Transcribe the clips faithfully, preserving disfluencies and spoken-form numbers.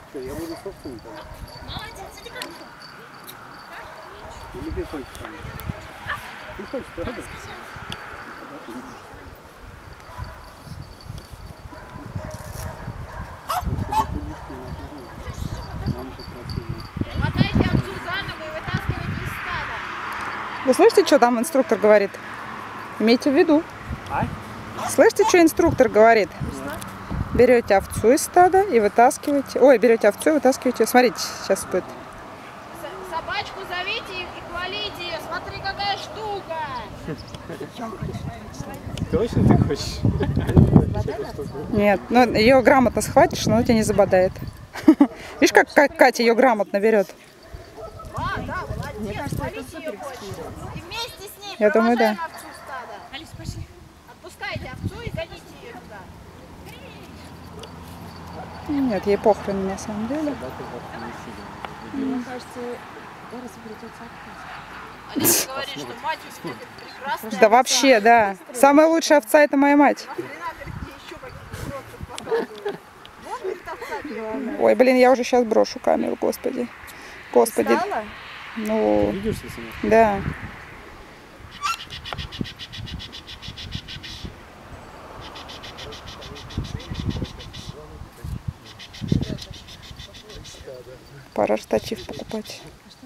Что, я буду собственным тогда? Молодец, иди ко мне. Или ты хочешь там? Ты хочешь, правда? Мотайте овцу за ногу и вытаскивайте из стада. Вы слышите, что там инструктор говорит? Имейте в виду. А? Слышите, что инструктор говорит? Берете овцу из стада и вытаскиваете. Ой, берете овцу и вытаскиваете. Смотрите, сейчас будет. С- Собачку зовите и и хвалите ее. Смотри, какая штука. Точно ты хочешь? Нет, ну ее грамотно схватишь, но она тебя не забодает. Видишь, как, как Катя ее грамотно берет? А, да, молодец. Хвалите ее больше. И вместе с ней Я думаю, да. провожаем овцу в стадо. Алис, пошли. Отпускайте овцу и гоните ее туда. Нет, ей похрен на самом деле. Мне кажется, Эрос придется открыть. Алиса говорит, что мать у тебя прекрасная. Да вообще, да. Самая лучшая овца — это моя мать. Нахрена, говорит, мне еще каких-то уродцев показывают. Вот, говорит, овца тебе. Ой, блин, я уже сейчас брошу камеру, господи. Господи. Встала? Ну, Видишь, если нет? да. Пора штатив покупать.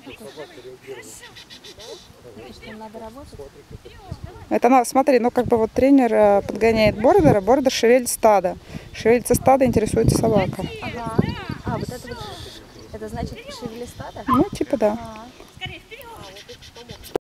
Что, надо работать? Это надо, смотри, ну как бы вот тренер э, подгоняет бордера, бордер шевелит стадо. Шевелится стадо, интересуется собака. Ага. А, вот это вот, это значит шевели стадо? Ну, типа да. А.